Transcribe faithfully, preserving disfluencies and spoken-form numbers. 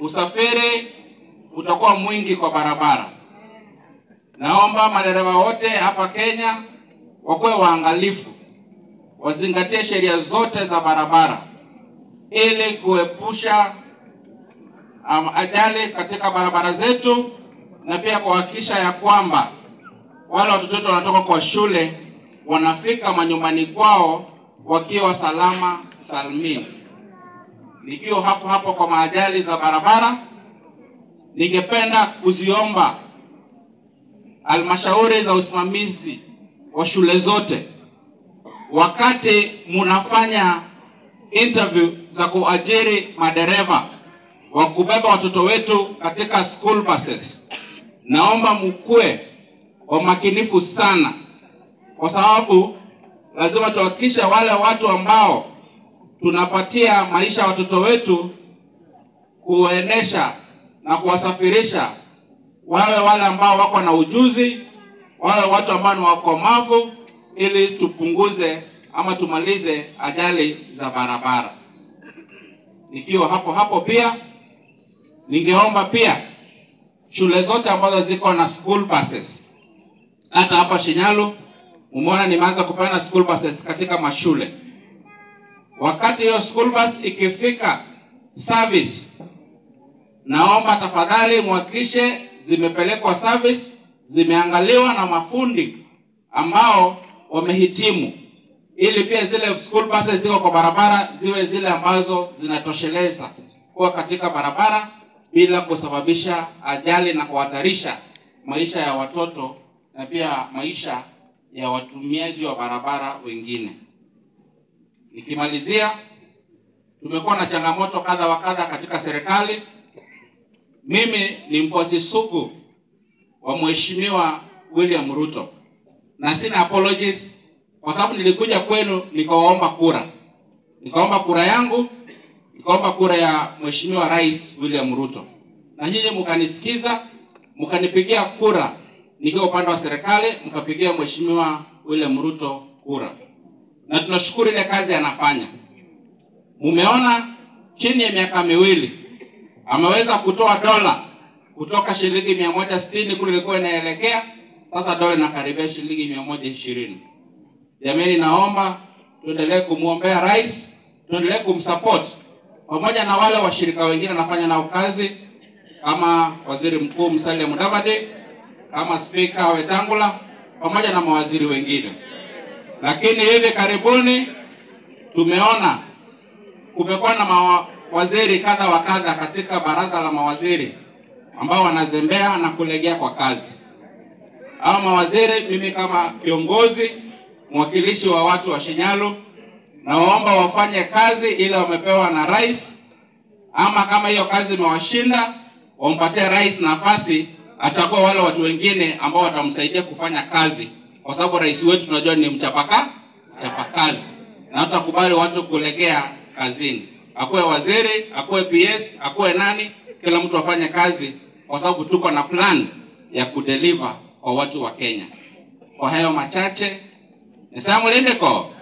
usafiri utakuwa mwingi kwa barabara. Naomba madereva wote hapa Kenya wakuwe waangalifu, wazingatie sheria zote za barabara ili kuepusha um, ajali katika barabara zetu, na pia kuhakikisha ya kwamba wale watoto wanatoka kwa shule wanafika manyumbani kwao wakiwa salama salmini. Nikiwa hapo hapo kwa maajali za barabara, ningependa kuziomba halmashauri za usimamizi wa shule zote, wakati munafanya interview za kuajiri madereva wa kubeba watoto wetu katika school buses, naomba mkue wa makinifu sana, kwa sababu lazima tuhakikishe wale watu ambao tunapatia maisha watoto wetu kuendesha na kuwasafirisha wale wale ambao wako na ujuzi, wale watu ambao ni wakomavu, ili tupunguze ama tumalize ajali za barabara. Nikiwa hapo hapo pia ningeomba pia shule zote ambazo ziko na school buses, hata hapa Shinyalu umeona nimeanza kupana school buses katika mashule. Wakati hiyo school bus ikifika service, naomba tafadhali muhakikishe zimepelekwa service, zimeangaliwa na mafundi ambao wamehitimu, ili pia zile school buses ziko kwa barabara ziwe zile ambazo zinatosheleza kuwa katika barabara bila kusababisha ajali na kuhatarisha maisha ya watoto na pia maisha ya watumiaji wa barabara wengine. Nikimalizia, tumekuwa na changamoto kadha wa kadha katika serikali. Mimi ni mfuasi sugu wa Mheshimiwa William Ruto, na sina apologies kwa sababu nilikuja kwenu nikaomba kura. Nikaomba kura yangu, nikaomba kura ya Mheshimiwa Rais William Ruto. Na nyinyi mkanisikiza, mkanipigia kura nikiwa upande wa serikali, mkapigia Mheshimiwa William Ruto kura. Na tunashukuru ile kazi anafanya. Mumeona chini ya miaka miwili ameweza kutoa dola kutoka shilingi mia moja sitini kule ilikuwa inaelekea, sasa dola inakaribia shilingi mia moja ishirini. Jamani, naomba tuendelee kumuombea rais, tuendelee kumsupport pamoja na wale washirika wengine anafanya nao kazi, kama Waziri Mkuu Musalia Mudavadi, kama Speaker Wetangula, pamoja na mawaziri wengine. Lakini hivi karibuni tumeona kumekuwa na mawaziri kadha wa kadha katika baraza la mawaziri ambao wanazembea na kulegea kwa kazi. Hao mawaziri, mimi kama kiongozi mwakilishi wa watu wa Shinyalu, na waomba wafanye kazi ile wamepewa na rais, ama kama hiyo kazi imewashinda wampatie rais nafasi achague wale watu wengine ambao watamsaidia kufanya kazi, kwa sababu rais wetu tunajua ni mchapaka mchapakazi, na tutakubali watu kulegea kazini. Akuwe waziri, akuwe P S, akuwe nani, kila mtu afanye kazi, kwa sababu tuko na plan ya kudeliver kwa watu wa Kenya. Kwa hayo machache, nisamu lindeko.